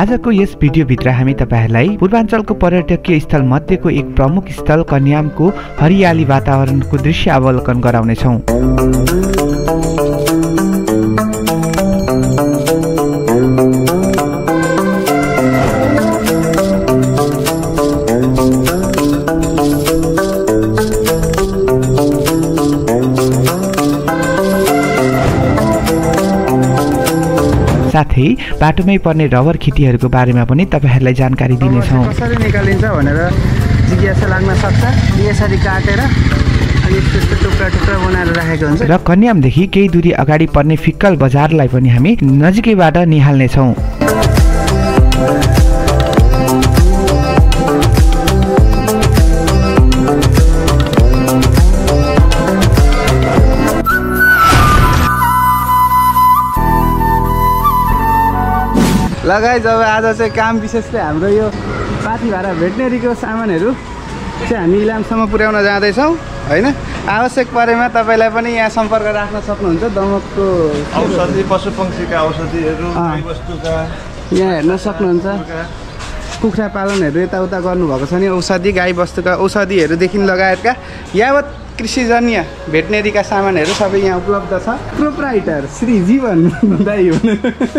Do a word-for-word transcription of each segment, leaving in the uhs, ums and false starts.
आजको यस भिडियोभित्र हामी तपाईहरुलाई पूर्वाञ्चलको पर्यटकीय स्थल मध्येको एक प्रमुख स्थल कन्यामको हरियाली वातावरणको दृश्य अवलोकन गराउने छौं। साथै बाटोमै पर्ने रबर खेतीहरूको बारेमा पनि तपाईहरुलाई जानकारी दिनेछौं। कसरी निकालिन्छ भनेर जिज्ञासा लाग्न सक्छ। यसरी काटेर अनि त्यस्तो टुक्रा टुक्रा बनाएर राखेको हुन्छ। र कन्यामदेखि केही दूरी अगाडि पर्ने फिक्कल बजारलाई पनि हामी नजिकैबाट निहाल्ने छौं। ल गाइस, अब आज चाहिँ काम विशेषले हाम्रो यो पाथीभारा भेटनेरीको सामानहरू चाहिँ हामी इलामसम्म पुर्याउन जाँदैछौँ हैन। आवश्यक परेमा तपाईलाई पनि यहाँ सम्पर्क राख्न सक्नुहुन्छ। दमकको औषधि, पशुपक्षीका औषधिहरू, गाईबस्तुका यहाँ हेर्न सक्नुहुन्छ। कुखुरा पालनहरू यताउता गर्नुभएको छ नि, औषधि गाईबस्तुका औषधिहरूदेखि लगायतका यावत कृषिजन्य भेटनेरीका सामानहरू सबै यहाँ उपलब्ध छ। प्रोप्राइटर श्री जीवन दाइ हुनु।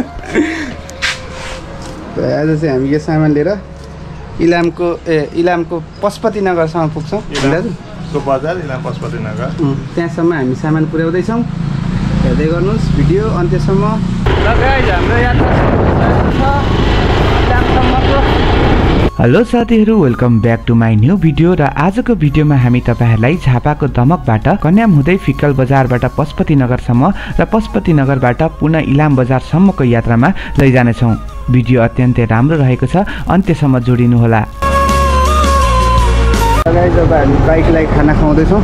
आज चाहिँ हामी यो सामान लिएर इलामको ए इलामको पशुपति नगरसम्म पुग्छौँ। इलामको बजार, इलाम पशुपति नगर, त्यहाँसम्म हामी सामान पुर्याउँदैछौँ। हेर्दै गर्नुहोस् भिडियो अन्त्यसम्म। ल गाइस, हाम्रो यात्रा छ इलामसम्मको। हेलो साथीहरु, welcome back to my new video. र आजको भिडियोमा हामी तपाईहरुलाई झापाको दमकबाट कन्याम हुँदै फिक्कल बजारबाट पशुपति नगरसम्म र पशुपति नगरबाट पुनः इलाम बजारसम्मको यात्रामा लैजानेछौँ। भिडियो अत्यन्तै राम्रो रहेको छ, अन्त्यसम्म जोडिनु होला। गाइस, अब हामी बाइकलाई खाना खुवाउँदैछौँ।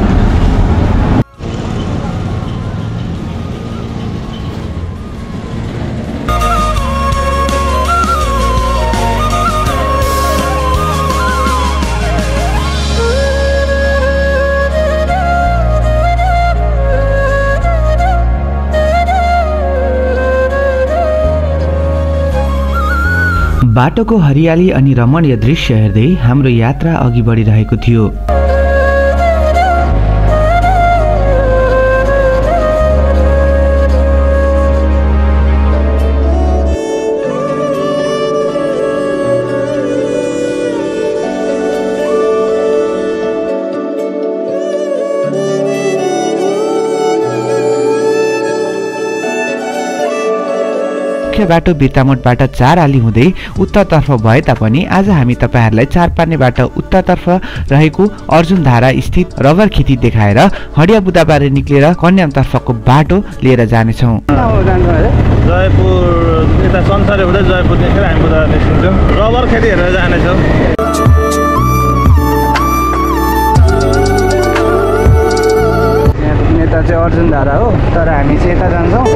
बाटोको हरियाली अनि रमणीय दृश्य हेर्दै हाम्रो यात्रा अघि बढिरहेको थियो। मुख्य बाटो बिर्तामोडबाट चार आली हुँदै उत्तरतर्फ भए तापनि आज हामी तपाईहरुलाई चारपानेबाट उत्तरतर्फ रहेको अर्जुनधारा स्थित रबर खेती देखाएर हडिया बुदाबारे निक्लेर कन्यामतर्फको बाटो लिएर जानेछौँ। जयपुर यता संसार हुँदै जयपुर निस्केर हामी बुदा निस्किन्छौँ। रबर खेती हेरेर जानेछौँ। यता चाहिँ अर्जुनधारा हो, तर हामी चाहिँ यता जान्छौँ।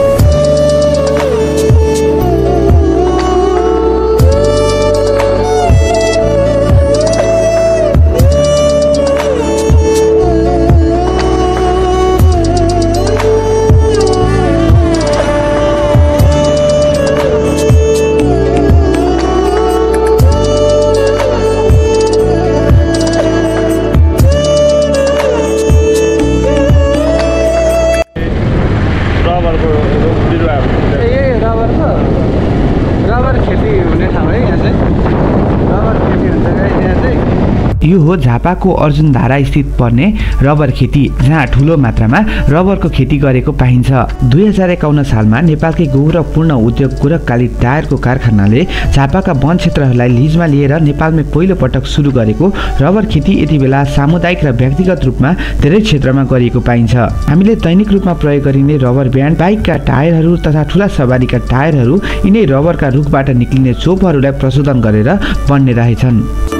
यो हो झापाको अर्जुनधारा स्थित पर्ने रबर खेती, जहाँ ठूलो मात्रामा रबरको खेती गरेको पाइन्छ। दुई हजार एकाउन्न सालमा नेपालकै गौरवपूर्ण उद्योग गोरखकाली टायरको कारखानाले झापाका वन क्षेत्रहरूलाई लिजमा लिएर नेपालमै पहिलो पटक सुरु गरेको रबर खेती यति बेला सामुदायिक र व्यक्तिगत रूपमा धेरै क्षेत्रमा गरिएको पाइन्छ। हामीले दैनिक रूपमा प्रयोग गरिने रबर ब्यान्ड, बाइकका टायरहरू तथा ठूला सवारीका टायरहरू यिनै रबरका रुखबाट निक्लिने चोपहरूलाई प्रशोधन गरेर बन्ने रहेछन्।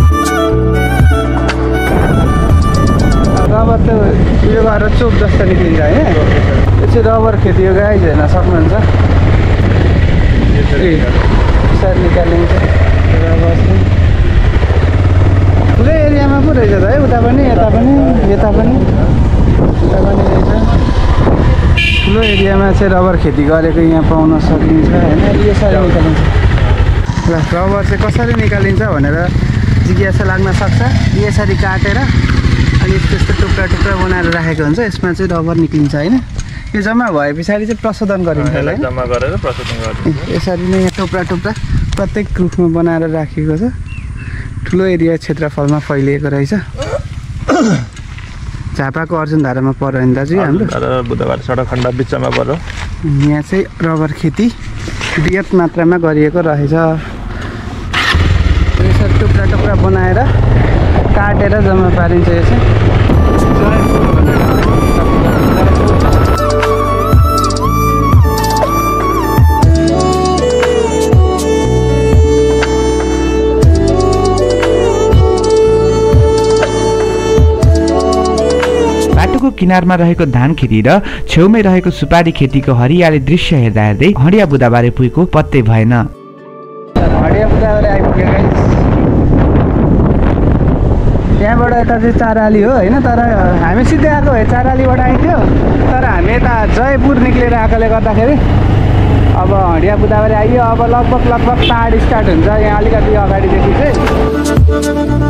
रबर त उयो गरेर चोप जस्तो निक्लिन्छ होइन। यो चाहिँ रबर खेती हो गाइस, हेर्न सक्नुहुन्छ। यसरी निकालिन्छ रबर चाहिँ। ठुलै एरियामा पो रहेछ त है, उता पनि यता पनि यता पनि उता पनि रहेछ। ठुलो एरियामा चाहिँ रबर खेती गरेको यहाँ पाउन सकिन्छ होइन। यसरी निकालिन्छ। ल रबर चाहिँ कसरी निकालिन्छ भनेर जिज्ञासा लाग्न सक्छ। यसरी काटेर अनि यस्तो यस्तो टुक्रा टुक्रा बनाएर राखेको हुन्छ, यसमा चाहिँ रबर निक्लिन्छ होइन। यो जम्मा भए पछाडि चाहिँ प्रशोधन गरिन्छ होला, जम्मा गरेर प्रशोधन गरिन्छ। यसरी नै यहाँ टुक्रा टुक्रा प्रत्येक रुखमा बनाएर राखेको छ। ठुलो एरिया क्षेत्रफलमा फैलिएको रहेछ। झापाको अर्जुनधारामा पर्यो नि दाजु हाम्रो बुधबार सडक खण्ड बिचमा पर्यो। यहाँ चाहिँ रबर खेती बृहत मात्रामा गरिएको रहेछ। यसरी टुक्रा टुक्रा बनाएर काटेर जम्मा पारिन्छ। यो चाहिँ बाटोको किनारमा रहेको धान खेती र छेउमै रहेको सुपारी खेतीको हरियाली दृश्य हेर्दा हेर्दै हडिया बुधबारे पुगेको पत्तै भएन। हडिया बुधबारे आइपुग्यो गाइस। त्यहाँबाट यता चाहिँ चाराली हो होइन, तर हामी सिधै आएको भए चारालीबाट आइन्थ्यो, तर हामी यता जयपुर निक्लेर आएकोले गर्दाखेरि अब हडिया बुधबारे आइयो। अब लगभग लगभग पहाड स्टार्ट हुन्छ यहाँ अलिकति अगाडिदेखि चाहिँ।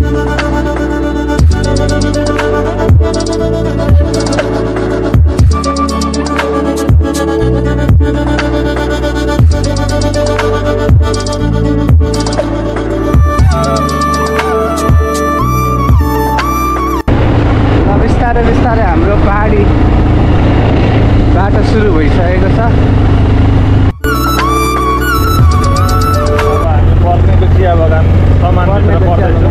बिस्तारै बिस्तारै हाम्रो पहाडी बाटो सुरु भइसकेको छ। हामी पर्नेको चिया बगान सामान पर्दैछौँ।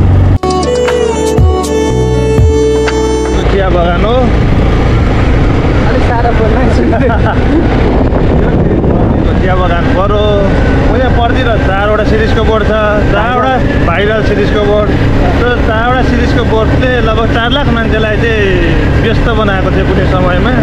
चिया बगान हो, अलिक साह्रो बोल्न चिया बगान पऱ्यो। उयो पर्दिएर चारवटा सिरिजको बोर्ड छ, चारवटा भाइरल सिरिजको बोर्ड। त्यो चारवटा सिरिजको बोर्डले लगभग चार लाख मान्छेलाई चाहिँ व्यस्त बनाएको थियो कुनै समयमा।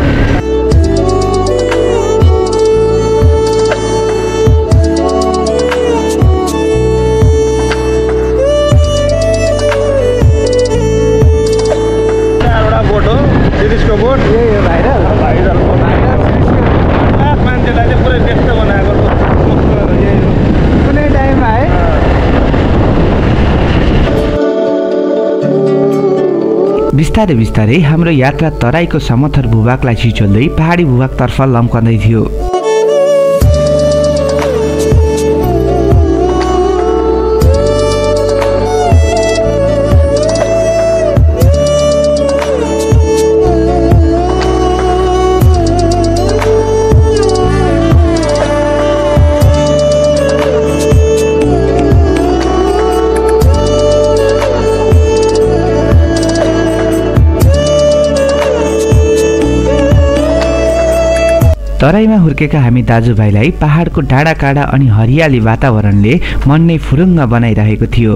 चारवटा बोर्ड हो सिरिजको बोर्ड, यही हो भाइरल भाइरल भाइरल लाख मान्छेलाई चाहिँ पुरै व्यस्त बनाएको कुनै टाइममा है। बिस्तारै बिस्तारै हाम्रो यात्रा तराईको समथर भूभागलाई छिचोल्दै पहाडी भूभागतर्फ लम्कँदै थियो। तराईमा हुर्केका हामी दाजुभाइलाई पहाडको डाँडा काँडा अनि हरियाली वातावरणले मन नै फुरुङ्ग बनाइरहेको थियो।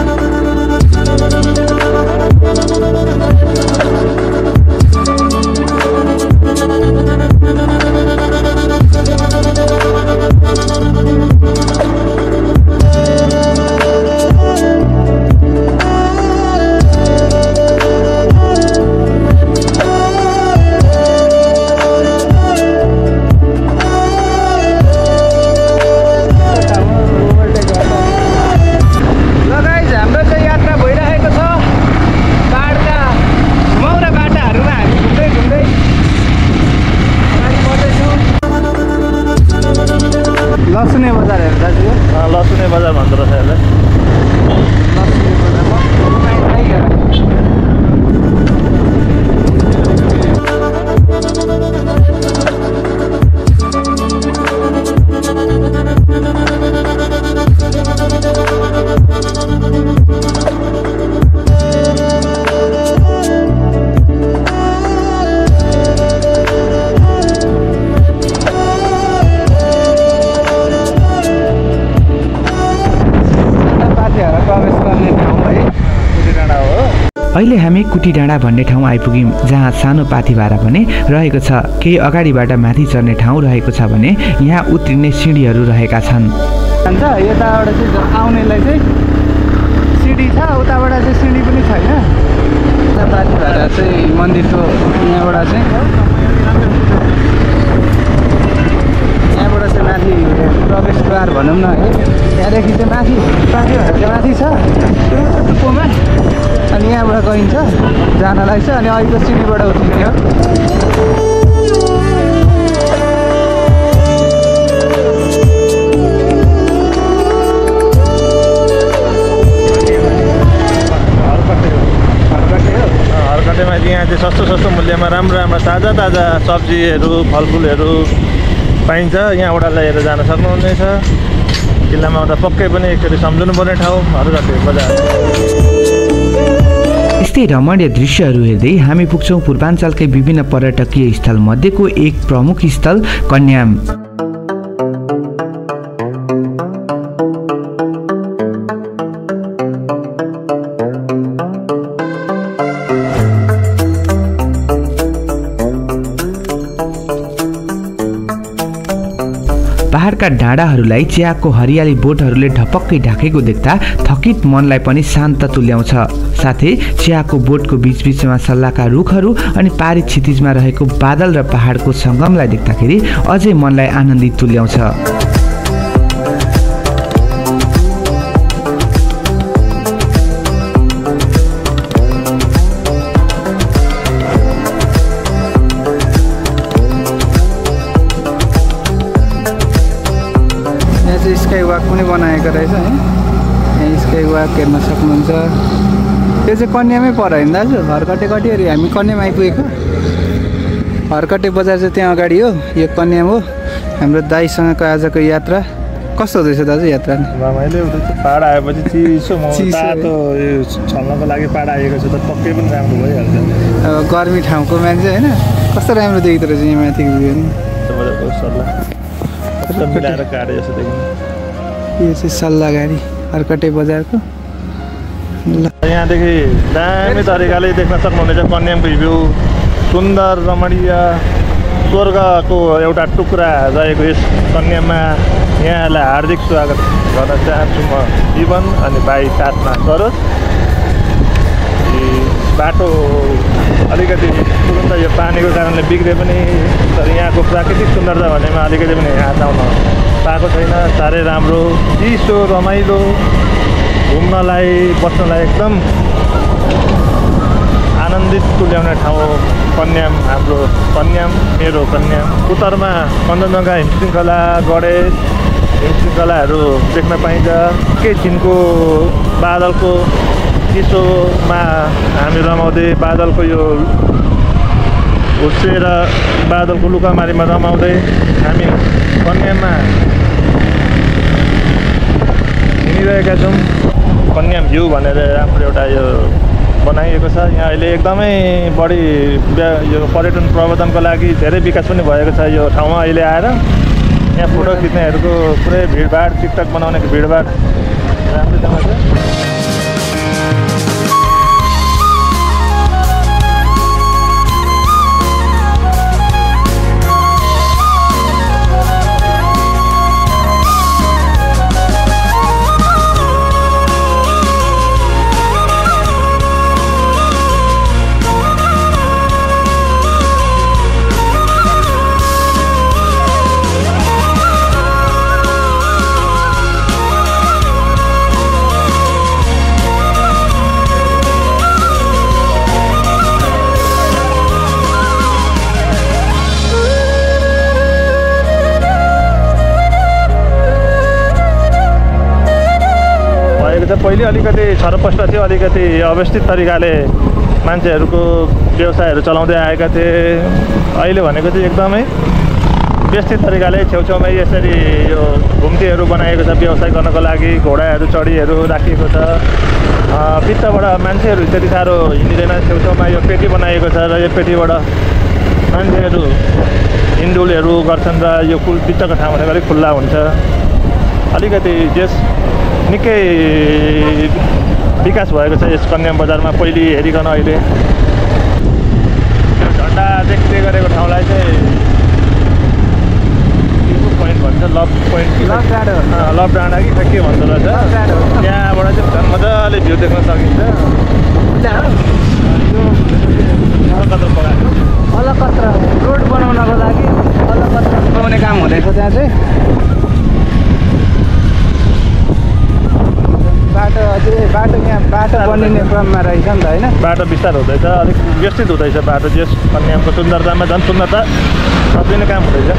लसुने बजार हेर्दा चाहिँ लसुने बजार भन्दो रहेछ यसलाई। लसुने बजारमा अहिले हामी कुटी डाँडा भन्ने ठाउँ आइपुग्यौँ, जहाँ सानो पाथी भारा पनि रहेको छ। केही अगाडिबाट माथि चढ्ने ठाउँ रहेको छ भने यहाँ उत्रिने सिँढीहरू रहेका छन्। यताबाट चाहिँ आउनेलाई चाहिँ सिँढी छ, उताबाट चाहिँ सिँढी पनि छैन। पाथी भारा चाहिँ मन्दिरको यहाँबाट चाहिँ यहाँबाट चाहिँ माथि प्रवेश अनुहार भनौँ न है। त्यहाँदेखि चाहिँ माथि पानीहरू चाहिँ माथि छ त्यो टुप्पोमा, अनि यहाँबाट गइन्छ जानलाई चाहिँ, अनि अहिले सिँढीबाट उत्रिने हो। हरकटेमा यहाँ चाहिँ सस्तो सस्तो मूल्यमा राम्रो राम्रो ताजा ताजा सब्जीहरू फलफुलहरू पाइन्छ। यहाँबाट लिएर जान सक्नुहुनेछ। जिल्लामा आउँदा पक्कै पनि एकचोटि सम्झनु पर्ने ठाउँ हरकटे बजार। यस्तै रमणीय दृश्यहरू हेर्दै हामी पुग्छौँ पूर्वाञ्चलकै विभिन्न पर्यटकीय स्थल मध्येको एक प्रमुख स्थल कन्याम। पहाडका डाँडाहरूलाई चियाको हरियाली बोटहरूले ढपक्कै ढाकेको देख्दा थकित मनलाई पनि शान्त तुल्याउँछ। साथै चियाको बोटको बीचबीचमा सल्लाहका रुखहरू अनि पारी क्षितिजमा रहेको बादल र पहाडको सङ्गमलाई देख्दाखेरि अझै मनलाई आनन्दित तुल्याउँछ। स्काई वाक पनि बनाएको रहेछ है। यहाँ स्काई वाक हेर्न सक्नुहुन्छ। त्यो चाहिँ कन्यामै पर्यो नि दाजु, हरकटे कटिहरी हामी कन्यामा आइपुगेको। हरकटे बजार चाहिँ त्यहाँ अगाडि हो, यो कन्याम हो। हाम्रो दाइसँगको आजको यात्रा कस्तो हुँदैछ दाजु यात्रा? रमाइलो हुँदैछ। पाहाड आएपछि चिसो तातो छल्नको लागि पाहाड आएको छ त पक्कै पनि राम्रो भइहाल्छ। अब गर्मी ठाउँको मान्छे होइन, कस्तो राम्रो देखिँदो रहेछ यहाँ माथिको भ्यू नि। मिलाएर काटे जस्तो देखिन्छ। यो चाहिँ सल्लाह गाडी हरकटे बजारको। यहाँदेखि दामी तरिकाले देख्न सक्नुहुनेछ कन्यामको भ्यू। सुन्दर रमणीय स्वर्गको एउटा टुक्रा रहेको यस कन्याममा यहाँलाई हार्दिक स्वागत गर्न चाहन्छु म जीवन अनि भाइ साथमा सरोज। बाटो अलिकति तुरुन्त यो पानीको कारणले बिग्रे पनि तर यहाँको प्राकृतिक सुन्दरता भन्नेमा अलिकति पनि हात आउन पाएको छैन। साह्रै राम्रो चिसो रमाइलो घुम्नलाई बस्नलाई एकदम आनन्दित तुल्याउने ठाउँ कन्याम। हाम्रो कन्याम मेरो कन्याम। उत्तरमा कञ्चनजङ्घा हिमशृङ्खला गणेश हिमशृङ्खलाहरू देख्न पाइन्छ। के छिनको बादलको चिसोमा हामी रमाउँदै बादलको यो हुस्से र बादलको लुकामारीमा रमाउँदै हामी कन्याममा हिँडिरहेका छौँ। कन्याम भ्यू भनेर राम्रो एउटा यो बनाइएको छ। यहाँ अहिले एकदमै बढी यो पर्यटन प्रवर्धनको लागि धेरै विकास पनि भएको छ यो ठाउँमा। अहिले आएर यहाँ फोटो खिच्नेहरूको पुरै भिडभाड टिकटक बनाउनेको भिडभाड राम्रो जग्गा छ। पहिले अलिकति छरपष्ट थियो, अलिकति अव्यवस्थित तरिकाले मान्छेहरूको व्यवसायहरू चलाउँदै आएका थिए। अहिले भनेको चाहिँ एकदमै व्यवस्थित तरिकाले छेउछेउमा यसरी यो घुम्तीहरू बनाएको छ व्यवसाय गर्नको लागि। घोडाहरू चढीहरू राखिएको छ। भित्रबाट मान्छेहरू त्यति साह्रो हिँडिँदैन। छेउछेउमा यो पेटी बनाइएको छ र यो पेटीबाट मान्छेहरू हिँडुलहरू गर्छन् र यो कुल भित्रको ठाउँ भनेको अलिक खुल्ला हुन्छ। अलिकति जस निकै विकास भएको छ यस कन्याम बजारमा पहिले हेरिकन अहिले। झन्डा देख्दै गरेको ठाउँलाई चाहिँ पोइन्ट भन्छ, लभ पोइन्ट कि लभ डाँडा लभ डाँडा कि के भन्छ रहेछ। त्यहाँबाट चाहिँ झन् मजाले भ्यू देख्न सकिन्छ। अलकत्र पकाएको अलकत्र रोड बनाउनको लागि अलकत्र बनाउने काम हुँदैछ त्यहाँ चाहिँ। बाटो बनिने क्रममा रहेछ नि त होइन बाटो विस्तार हुँदैछ अलिक व्यवस्थित हुँदैछ बाटो जस कन्यामको सुन्दरतामा झन् सुन्दरता सजिलो काम हुँदैछ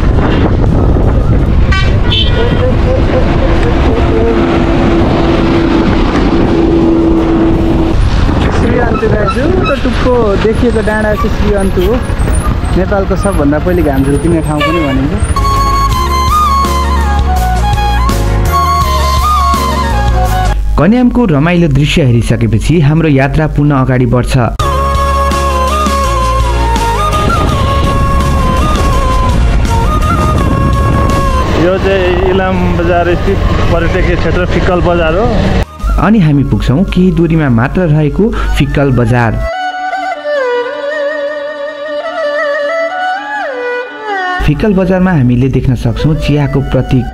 श्री अन्तु दाजु त टुप्पो देखिएको डाँडा चाहिँ श्री अन्तु हो नेपालको सबभन्दा पहिले घाम झुल्किने ठाउँ पनि भनिन्छ कन्यामको रमाइलो दृश्य हेरिसकेपछि हाम्रो यात्रा पुनः अगाडि बढ्छ यो चाहिँ इलाम बजार स्थित पर्यटकीय क्षेत्र फिक्कल बजार हो अनि हामी पुग्छौं केही दूरीमा मात्र रहेको फिक्कल बजार फिक्कल बजारमा हामीले देख्न सक्छौं चियाको प्रतीक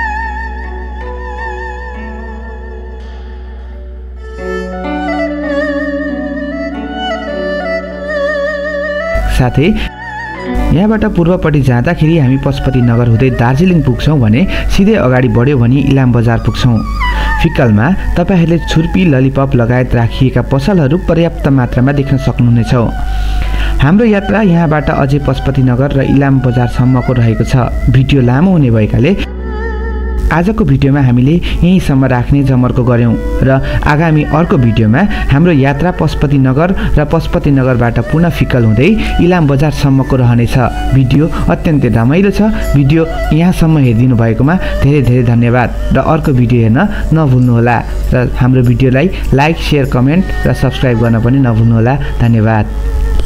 साथै यहाँबाट पूर्वपट्टि जाँदाखेरि हामी पशुपति नगर हुँदै दार्जिलिङ पुग्छौं भने सिधै अगाडि बढ्यो भने इलाम बजार पुग्छौं फिक्कलमा तपाईहरूले छुर्पी ललिपप लगायत राखिएका पसलहरू पर्याप्त मात्रामा देख्न सक्नुहुनेछ हाम्रो यात्रा यहाँबाट अझै पशुपति नगर र इलाम बजारसम्मको रहेको छ भिडियो लामो हुने भएकाले आजको भिडियोमा हामीले यहीँसम्म राख्ने जमर्को गर्यौं र आगामी अर्को भिडियोमा हाम्रो यात्रा पशुपति नगर र पशुपति नगरबाट पुनः फिक्कल हुँदै इलाम बजारसम्मको रहनेछ भिडियो अत्यन्तै रमाइलो छ भिडियो यहाँसम्म हेरिदिनु भएकोमा धेरै धेरै धन्यवाद र अर्को भिडियो हेर्न नभुल्नुहोला र हाम्रो भिडियोलाई लाइक शेयर कमेन्ट र सब्स्क्राइब गर्न पनि नभुल्नुहोला धन्यवाद।